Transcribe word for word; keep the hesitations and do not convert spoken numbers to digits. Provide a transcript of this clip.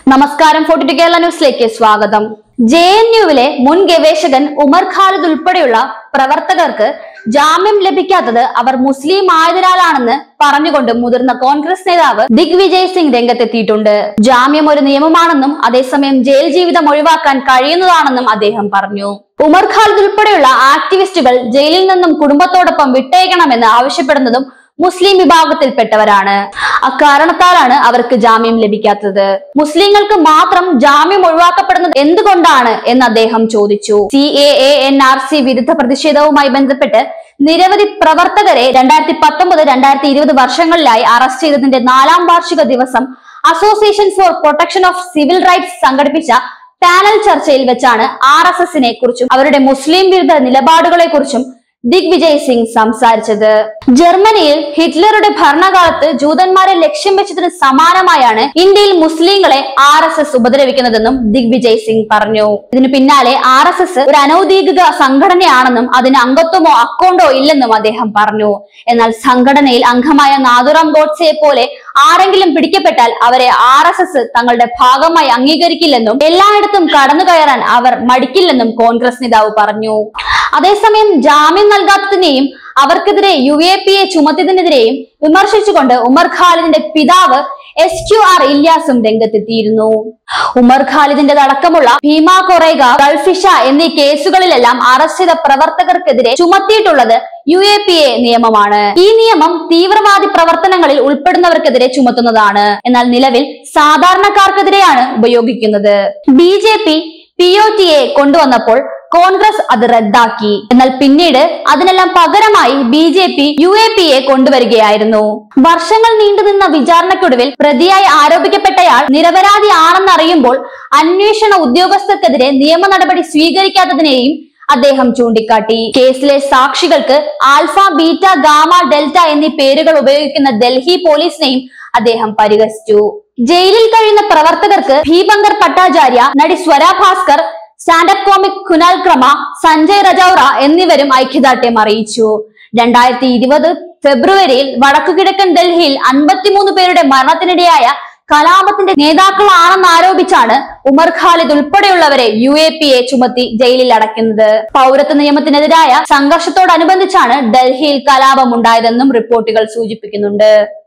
നമസ്കാരം. Forty to Kerala ന്യൂസിലേക്ക് സ്വാഗതം. ജെ എൻ യുവിലെ മുൻ ഗവേഷകൻ ഉമർ ഖാലിദ് ഉൾപ്പെടെയുള്ള പ്രവർത്തകർക്ക് ജാമ്യം ലഭിക്കാത്തത് അവർ മുസ്ലിം ആയതിനാലാണെന്ന് പറഞ്ഞുകൊണ്ട് മുതിർന്ന കോൺഗ്രസ് നേതാവ് ദിഗ്വിജയ് സിംഗ് രംഗത്തെത്തിയിട്ടുണ്ട്. ജാമ്യം ഒരു നിയമമാണെന്നും അതേസമയം ജയിൽ ജീവിതം ഒഴിവാക്കാൻ കഴിയുന്നതാണെന്നും അദ്ദേഹം പറഞ്ഞു. ഉമർ ഖാലിദ് ഉൾപ്പെടെയുള്ള ആക്ടിവിസ്റ്റുകൾ ജയിലിൽ നിന്നും കുടുംബത്തോടൊപ്പം വിട്ടയക്കണമെന്ന് ആവശ്യപ്പെടുന്നതും മുസ്ലിം വിഭാഗത്തിൽപ്പെട്ടവരാണ്. അക്കാരണത്താലാണ് അവർക്ക് ജാമ്യം ലഭിക്കാത്തത്. മുസ്ലിങ്ങൾക്ക് മാത്രം ജാമ്യം ഒഴിവാക്കപ്പെടുന്നത് എന്തുകൊണ്ടാണ് എന്ന് അദ്ദേഹം ചോദിച്ചു. C A A N R C വിരുദ്ധ പ്രതിഷേധവുമായി ബന്ധപ്പെട്ട് നിരവധി പ്രവർത്തകരെ രണ്ടായിരത്തി പത്തൊമ്പത് രണ്ടായിരത്തി ഇരുപത് വർഷങ്ങളിലായി അറസ്റ്റ് ചെയ്തതിന്റെ നാലാം വാർഷിക ദിവസം association for protection of civil rights സംഘടിപ്പിച്ച പാനൽ ചർച്ചയിൽ വെച്ചാണ് ആർ എസ് എസിനെ കുറിച്ചും അവരുടെ മുസ്ലിം വിരുദ്ധ നിലപാടുകളെ കുറിച്ചും ദിഗ്വിജയ് സിംഗ് സംസാരിച്ചത്. ജർമ്മനിയിൽ ഹിറ്റ്ലറുടെ ഭരണകാലത്ത് ജൂതന്മാരെ ലക്ഷ്യം വെച്ചതിന് സമാനമായാണ് ഇന്ത്യയിൽ മുസ്ലിങ്ങളെ ആർ എസ് എസ് ഉപദ്രവിക്കുന്നതെന്നും ദിഗ്വിജയ് സിംഗ് പറഞ്ഞു. ഇതിനു പിന്നാലെ ആർ എസ് എസ് ഒരു അനൌദ്യോഗിക സംഘടനയാണെന്നും അതിന് അംഗത്വമോ അക്കൗണ്ടോ ഇല്ലെന്നും അദ്ദേഹം പറഞ്ഞു. എന്നാൽ സംഘടനയിൽ അംഗമായ നാഥുറാം ഗോഡ്സെയെ പോലെ ആരെങ്കിലും പിടിക്കപ്പെട്ടാൽ അവരെ ആർ എസ് എസ് തങ്ങളുടെ ഭാഗമായി അംഗീകരിക്കില്ലെന്നും എല്ലായിടത്തും കടന്നു കയറാൻ അവർ മടിക്കില്ലെന്നും കോൺഗ്രസ് നേതാവ് പറഞ്ഞു. അതേസമയം ജാമ്യം നൽകാത്തതിനെയും അവർക്കെതിരെ യു എ പി എ ചുമത്തിയതിനെതിരെയും വിമർശിച്ചുകൊണ്ട് ഉമർ ഖാലിദിന്റെ പിതാവ് എസ് ക്യു ആർ ഇല്യാസും രംഗത്തെത്തിയിരുന്നു. ഉമർ ഖാലിദിന്റെ അടക്കമുള്ള ഭീമ കൊറേഗ, ഗൾഫിഷ എന്നീ കേസുകളിലെല്ലാം അറസ്റ്റ് ചെയ്ത പ്രവർത്തകർക്കെതിരെ ചുമത്തിയിട്ടുള്ളത് യു എ പി എ നിയമമാണ്. ഈ നിയമം തീവ്രവാദി പ്രവർത്തനങ്ങളിൽ ഉൾപ്പെടുന്നവർക്കെതിരെ ചുമത്തുന്നതാണ്. എന്നാൽ നിലവിൽ സാധാരണക്കാർക്കെതിരെയാണ് ഉപയോഗിക്കുന്നത്. B J P P O T A കൊണ്ടുവന്നപ്പോൾ കോൺഗ്രസ് അത് റദ്ദാക്കി. എന്നാൽ പിന്നീട് അതിനെല്ലാം പകരമായി B J P U A P A കൊണ്ടുവരികയായിരുന്നു. വർഷങ്ങൾ നീണ്ടുനിന്ന വിചാരണയ്ക്കൊടുവിൽ പ്രതിയായി ആരോപിക്കപ്പെട്ടയാൾ നിരപരാധി ആണെന്നറിയുമ്പോൾ അന്വേഷണ ഉദ്യോഗസ്ഥർക്കെതിരെ നിയമ നടപടി സ്വീകരിക്കാത്തതിനെയും അദ്ദേഹം ചൂണ്ടിക്കാട്ടി. കേസിലെ സാക്ഷികൾക്ക് ആൽഫ, ബീറ്റ, ഗാമ, ഡെൽറ്റ എന്നീ പേരുകൾ ഉപയോഗിക്കുന്ന ഡൽഹി പോലീസിനെയും അദ്ദേഹം പരിഹസിച്ചു. ജയിലിൽ കഴിയുന്ന പ്രവർത്തകർക്ക് ഭീപങ്കർ ഭട്ടാചാര്യ, നടി സ്വര ഭാസ്കർ, സ്റ്റാൻഡപ്പ് കോമിക് കുനാൽ ക്രമ, സഞ്ജയ് രജൌറ എന്നിവരും ഐക്യദാർഢ്യം അറിയിച്ചു. രണ്ടായിരത്തി ഇരുപത് ഫെബ്രുവരിയിൽ വടക്കുകിഴക്കൻ ഡൽഹിയിൽ അൻപത്തിമൂന്ന് പേരുടെ മരണത്തിനിടയായ കലാപത്തിന്റെ നേതാക്കളാണെന്ന് ആരോപിച്ചാണ് ഉമർ ഖാലിദ് ഉൾപ്പെടെയുള്ളവരെ യു എ പി എ ചുമത്തി ജയിലിൽ അടയ്ക്കുന്നത്. പൗരത്വ നിയമത്തിനെതിരായ സംഘർഷത്തോടനുബന്ധിച്ചാണ് ഡൽഹിയിൽ കലാപം ഉണ്ടായതെന്നും റിപ്പോർട്ടുകൾ സൂചിപ്പിക്കുന്നുണ്ട്.